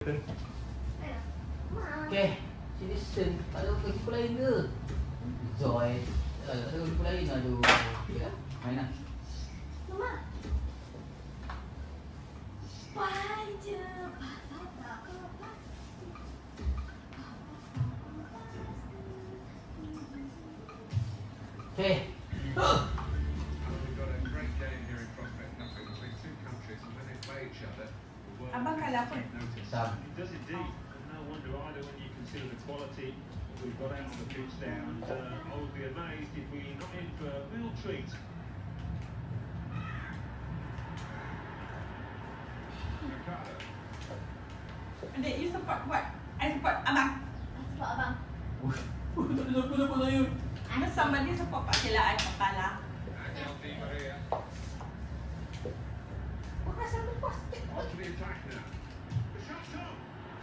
Okay, citizen. Ada keeper lain ke? Joy. Ada keeper lain. Aduh. Okay lah. Main lah. Mama. Panja. Okay. Abang kalah apa? Sam. It does indeed. No wonder either when you consider the quality we've got out on the pitch there, and I would be amazed if we're not in for a real treat. Adik, you support what? I support abang. Sebab abang. Tak ada siapa saya. Ada somebody support Pak Kela, I kalah. Bukan satu plastik. On to the attack now. The shot's on.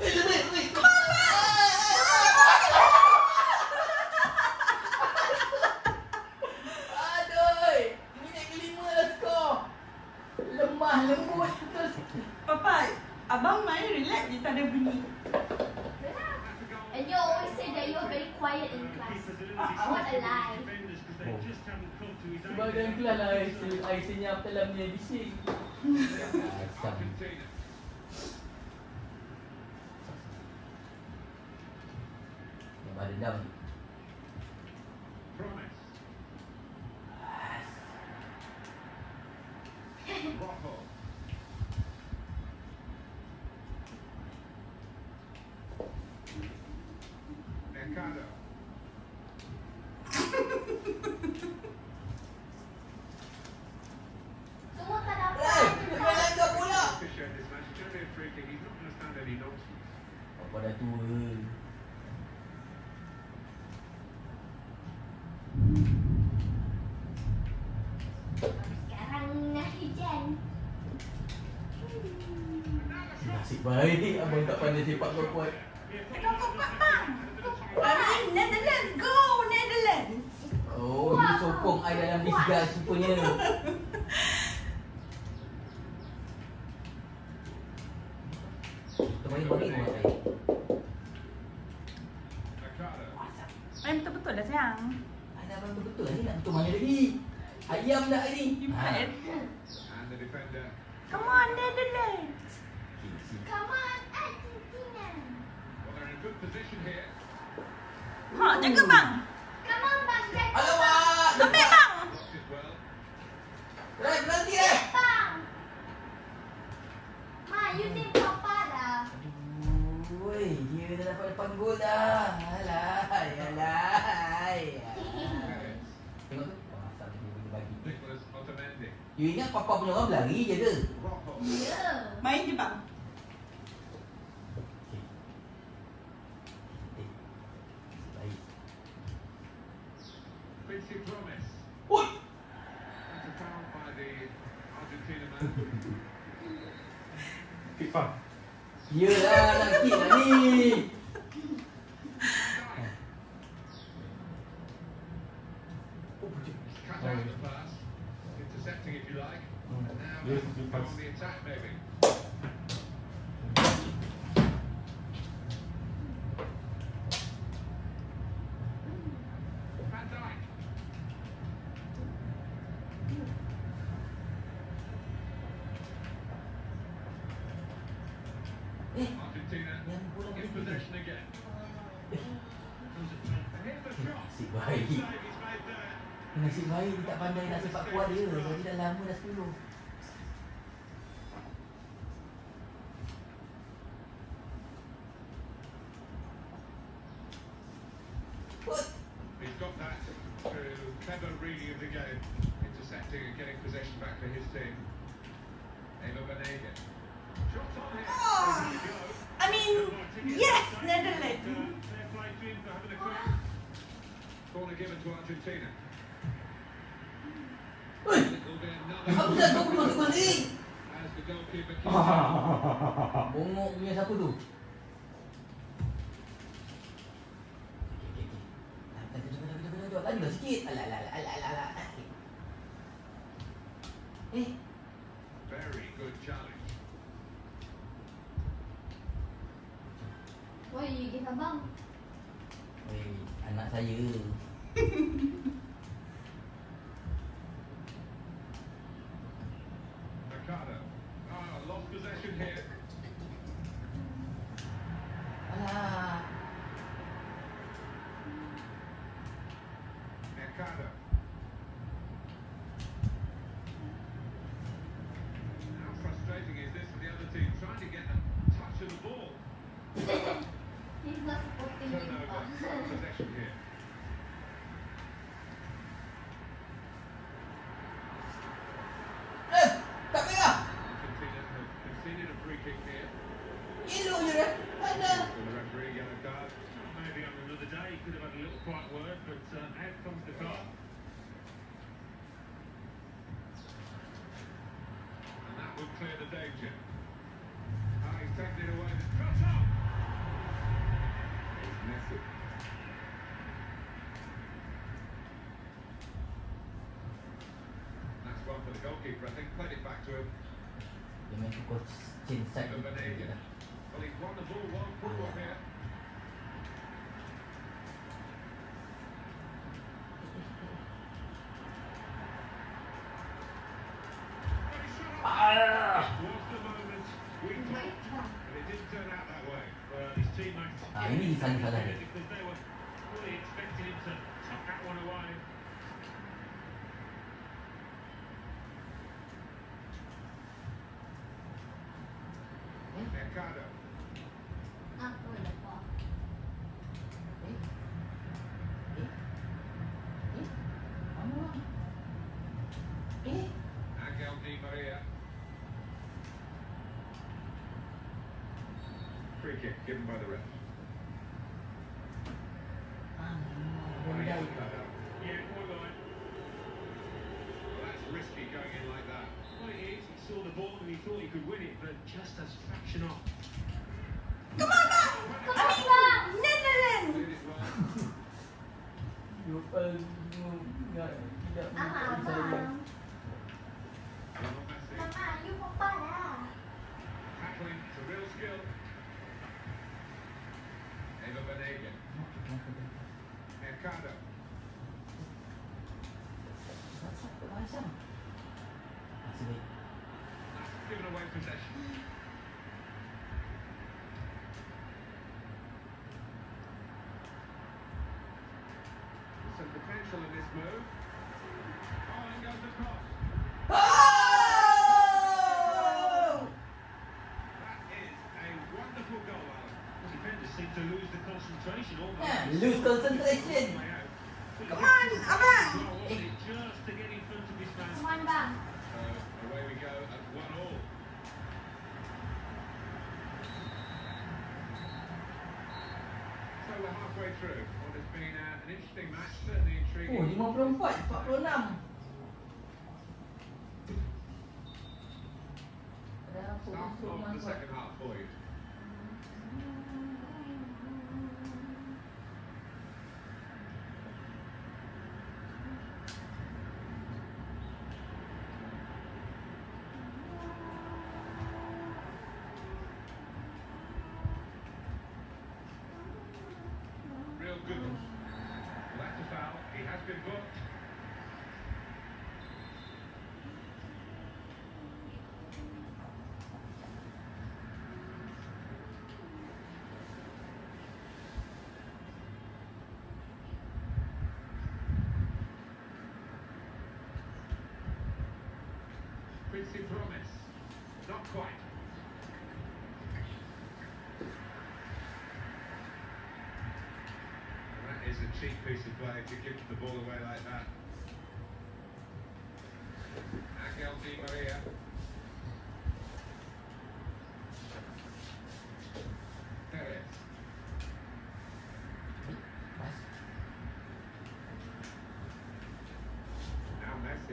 Aduh. Minit kelima dah skor. Lemah lembut terus. Papa, abang main relax je, tak ada bunyi. And you always say that you're very quiet in class. What a lie. Sebab dalam kelas lah air senyap dalam dia bising. Asam. Yang ada dendam ni. Promise. Rojo. Mercado. Semua tak dapat. Jangan langgar bola. Fisher in this match. It's going to be a free kick. He's not going to stand any nonsense. Apa dah tua. Sekarang hujan. Nasib baik abang tak pandai sepak kuat-kuat. Kau kuat bang. I mean, Netherlands, go Netherlands. Oh, dia sokong I dalam disguise rupanya. Teman bagi buat saya. Mercado. Main betul-betul dah sayang. Ada abang betul lah ni nak betul mana lagi? Ayam dah ni. You play. And the defender. Come on Netherlands. Come on, Argentina. Well, they're in a good position here. Ha, jaga bang. Come on, Bang Jack. Alamak! Ambil bang. Blocked it well. Berhenti eh! Bang. Ma, you think Papa dah. Aduh, dia dah dapat depan gol dah. Alah, alah. Tengok tu. Oh, asal dia bagi. Nicholas Otamendi. You ingat papa punya orang berlari je ke? Rojo. Ya. Main je bang. Baik. Quincy Promise. Oi! That's a foul by the Argentina man. FIFA. Yelah, nak kick lah ni. Cut out the pass. Intercepting, if you like. And now Yes, go pass. on the attack, maybe. Van Dijk. Argentina Yang bola in berhenti. possession again. And here's the shot. Nasib What a baik. save he's made there. Nasib baik dia tak pandai nak sepak kuat dia. Jadi dah lama dah 10. He's got that through clever reading of the game, intercepting and getting possession back for his team. Eva Banega. Shots on here. Oh. Ready to go. I mean, yes, Netherlands. Fair play to him for having a quick corner given to Argentina. Oi! It will be another Apa dah kau pergi masuk gol ni? as the goalkeeper keeps it. Bongok punya siapa tu? Lajulah sikit. Alah. Very good challenge. Why you give abang? Weh, anak saya. Mercado. Ah, lost possession here. Alah. Mercado. How frustrating is this for the other team trying to get a touch of the ball? He's not supporting you. Turnover. Possession here. Tak merah. Argentina have conceded a free kick here. Yellow je dah. Mana? For the referee, yellow card. Maybe on another day he could have had a little quiet word, but out comes the card. And that would clear the danger. Ah, he's taken it away. Cut off! It's Messi. That's one for the goalkeeper, I think. Played it back to him. Dia main pukul chin side Over gitu je Banega. dah. Well, he's won the ball one football here. Well, he shot off. Ah. Was the moment we Wait, thought, but it didn't turn out that way. Well, his teammates Ah, ini salah-salah dia. because they were fully expecting him to tuck that one away. Mercado. Aku lepas. Mana? Angel Di Maria. Free kick given by the ref. Well, he hasn't cut out. Yeah, quite right. Well, that's risky going in like that. Well, it is. He saw the ball and he thought he could win it, but just as fraction off. Come on, bang! Kami bang! Netherlands! Did it well. Tidak Ah, bang. Lionel Messi. Mama, you papa lah. Tackling, it's a real skill. Eva Banega. Mercado. Masih baik. That's given away possession. There's some potential in this move. Oh, and goes the cross. Oh! That is a wonderful goal, Alan. Defenders seem to lose the concentration almost. Yeah, lose concentration. Come on, abang! Well, wasn't it just to get in front of his man? Come on bang. So away we go at 1-1. So we're halfway through. What has been an interesting match, certainly Oh, intriguing. 54, 46. Ada apa Start masuk of the masuk. second half for you. Real good. Well, that's a foul. He has been booked. Quincy Promise. Not quite. That is a cheap piece of play to give the ball away like that. Angel Di Maria. Perez. Now Messi.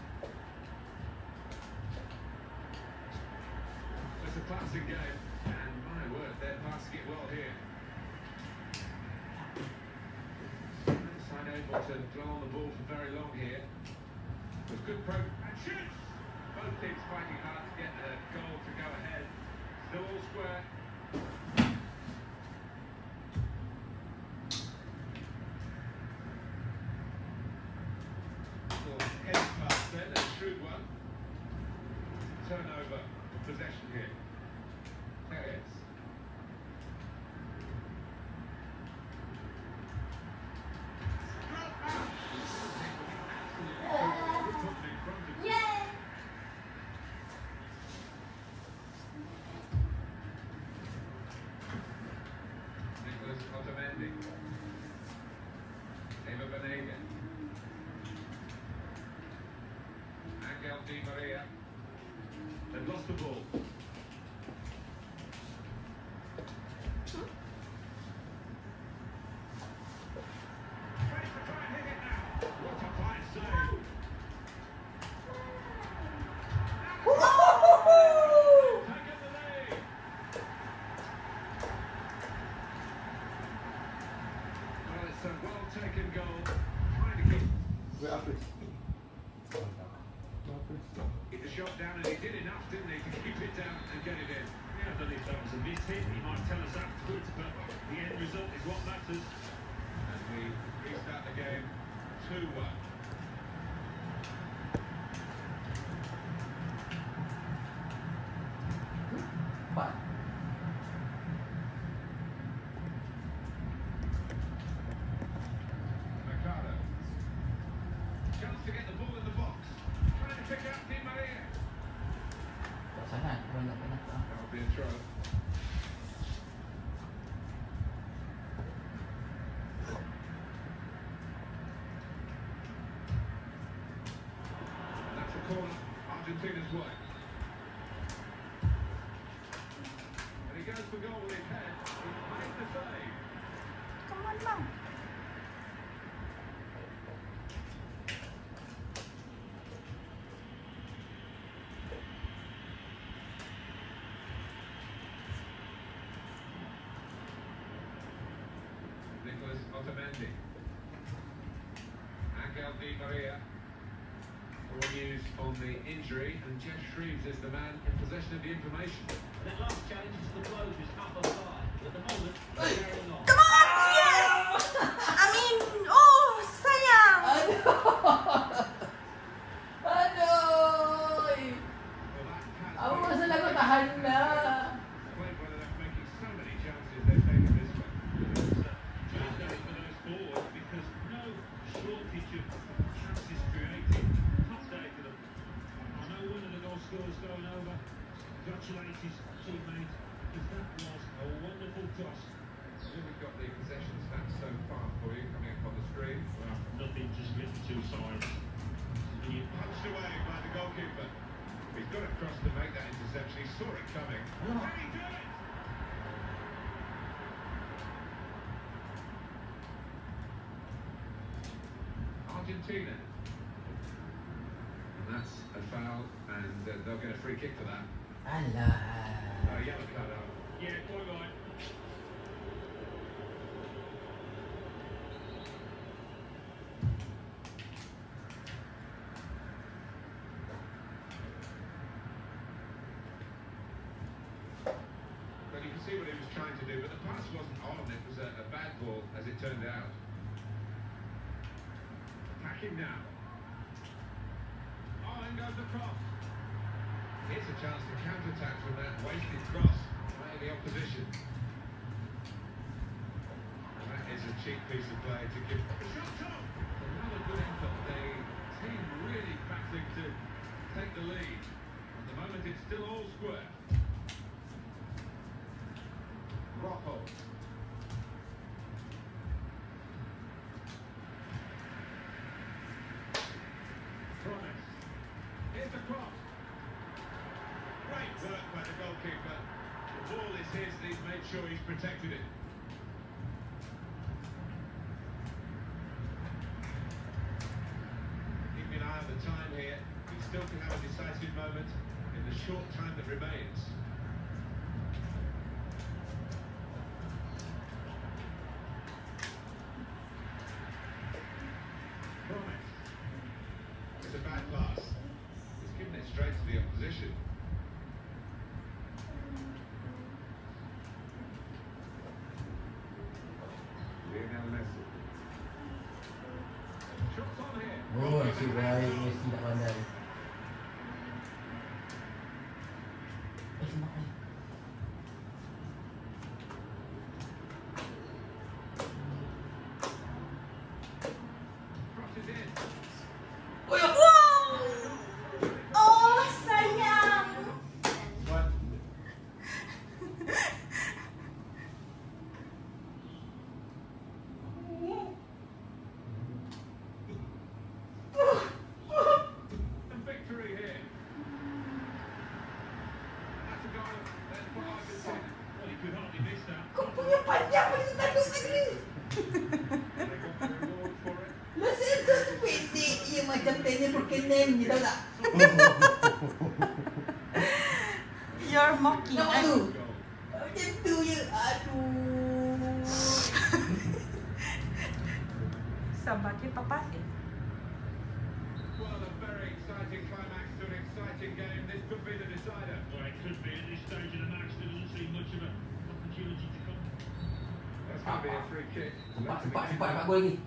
It's a passing game, and my word, they're passing it well here. Side able to dwell on the ball for very long here. It was good and shoots! Both teams fighting hard to get a goal to go ahead. Still all square. lost the ball. Ready to try and hit it now. What a fine save. Taken the lead. Well, it's a well-taken goal. Trying to keep the shot down, and he did enough, didn't he, to keep it down and get it in. Yeah, I don't know if that was a missed hit. He might tell us afterwards, but the end result is what matters. As we restart the game, 2-1. What? Mercado. Chance to get the ball in the box. Trying to pick out Di Maria. Sana, banyak banyak. That'll be a throw. And that's a corner. Argentina's way. And he goes for goal with his head. He makes the save. Come on, Mom. Nicolas Otamendi. Angel Di Maria. All news on the injury, and Jeff Shreves is the man in possession of the information. That last challenge is the closures up on side. At the moment, they're carrying on. Come on! Yes! I mean, oh, sayang! Aduh. Aduh. Well, that has Ako been masa lang tahan na. played whether they're making so many chances they've taken this way. Just going for those forwards because no shortage of chances created. Top day for them. I know one of the goal scorers going over. Congratulate his teammate because that was a wonderful cross. So we've got the possession stats so far for you coming up on the screen. Well, nothing to split the two sides. Punched away by the goalkeeper. He's got across to make that interception. He saw it coming. Ano? Can he do it? Argentina. And that's a foul, and they'll get a free kick for that. Alah. Yellow card out. Yeah, quite right. But you can see what he was trying to do, but the pass wasn't on. It was a bad ball, as it turned out. Attacking now. Oh, in goes the cross. Here's a chance to counter-attack from that wasted cross by the opposition. And that is a cheap piece of play to give. The shot's on! Another good effort. The team really battling to take the lead. At the moment, it's still all square. Rojo. Promise. Here's the cross. Great work by the goalkeeper. The ball is his, and he's made sure he's protected it. Keeping an eye on the time here. He still can have a decisive moment in the short time that remains. Promise. It's a bad pass. He's given it straight to the opposition. Lionel Messi. Shots on here. Oh, si Rai Messi tak pandai. Semak ni. Crosses in. Wow! Oh, sayang! What? reward for it. Masa tu pendek je macam tennis berkenan je tau tak? You're mocking. Nampak tu? Goal. Macam tu je. Aduh. Sabar ke papa? Well, a very exciting climax to an exciting game. This could be the decider. Well, it could be at this stage of the match. There doesn't seem much of an opportunity to come. That's going to be a free kick. Sempat dapat gol lagi.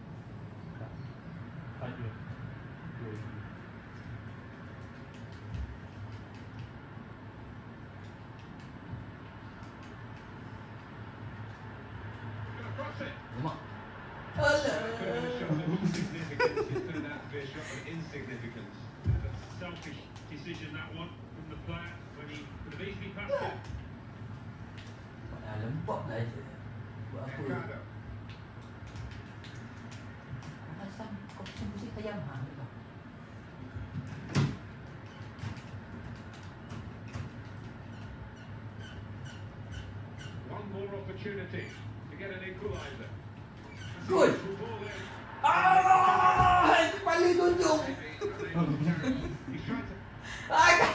Gonna cross it. Nampak? Could have been a Alah. shot of significance. It's turned out to be a shot of insignificance. A selfish decision, that one, from the player, when he could have easily passed it. Lempap lah je. Buat apa? Mercado. Kau pasang musik tajam. Ha, betul. One more opportunity to get an equaliser. Gol! Through ball in. Ah! Kepala tunjuk. He's trying to. Ah!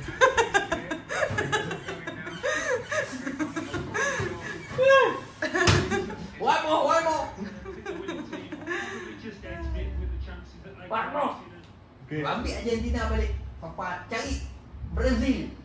One more, one more. I think the winning team probably just edged it with the chances that they One more. created. Ambil Argentina balik. Papa cari Brazil.